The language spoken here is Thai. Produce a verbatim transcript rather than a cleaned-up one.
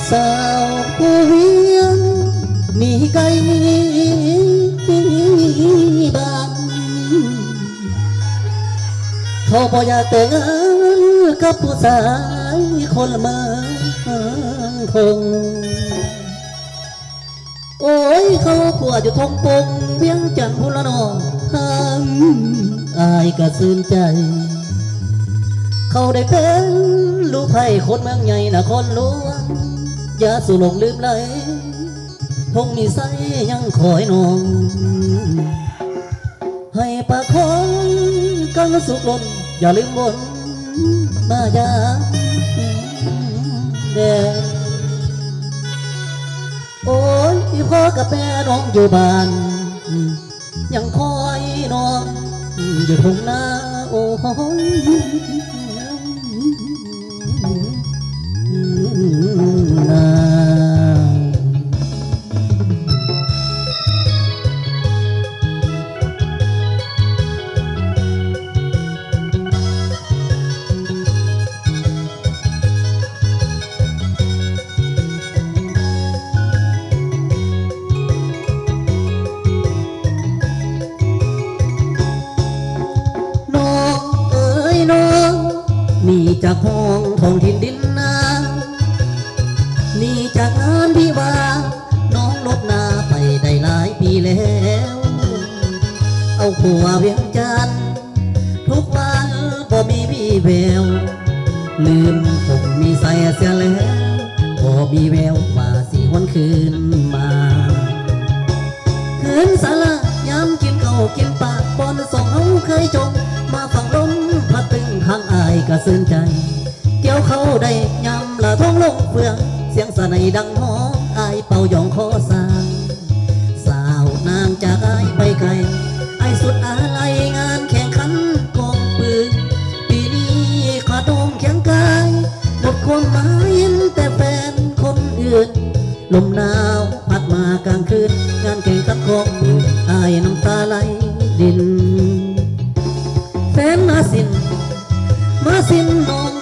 สาวผู้เวียงมีไกลบ้านเขาบ่อยากแต่งงานกับผู้ชายคนละเมืองคงโอ้ยเขาปวดอยู่ทงปงเวียงจันทร์พุละนองทางอายกระซื่นใจเขาได้เป็นลูกไผ่คนเมืองใหญ่นครหลวงอย่าสู่หลงลืมไหลพงมีไสยังคอยนองให้ปากของกังสุกลนอย่าลืมบนมายาเด้โอ้ยพ่อกับแม่น้องอยู่บ้านยังคอยน้องอยู่ทุ่งนาโอ้ยนามีจากห้องทองถิ่นดินนามีจากงานวิวาน้องลบนาไปได้หลายปีแล้วเอาผัวเวียงจันทร์ทุกวันบ่มีวี่แววลืมผมมีใส่เสียแล้วบ่มีแววว่าสิวันคืนมาคืนสาระยามกินข้าวกินปากบอนส่งเอาเคยจงมาฟังลมพัดตึงทางอายกระซื่นใจเกี่ยวเขาได้ยำละท้องลงเฟืองเสียงสะในดังหอมอายเป่ายองคอสางสาวนางจากอายไปไกลไอสุดอะไรงานแข่งขันกองปืนปีนี้ขาดองแข็งกายหมดคนหมายแต่แฟนคนอื่นลมหนาวพัดมากลางคืนงานแข่งขันกองปืนอายน้ำตาไหลดินแฟนมาสินมาสินน้อง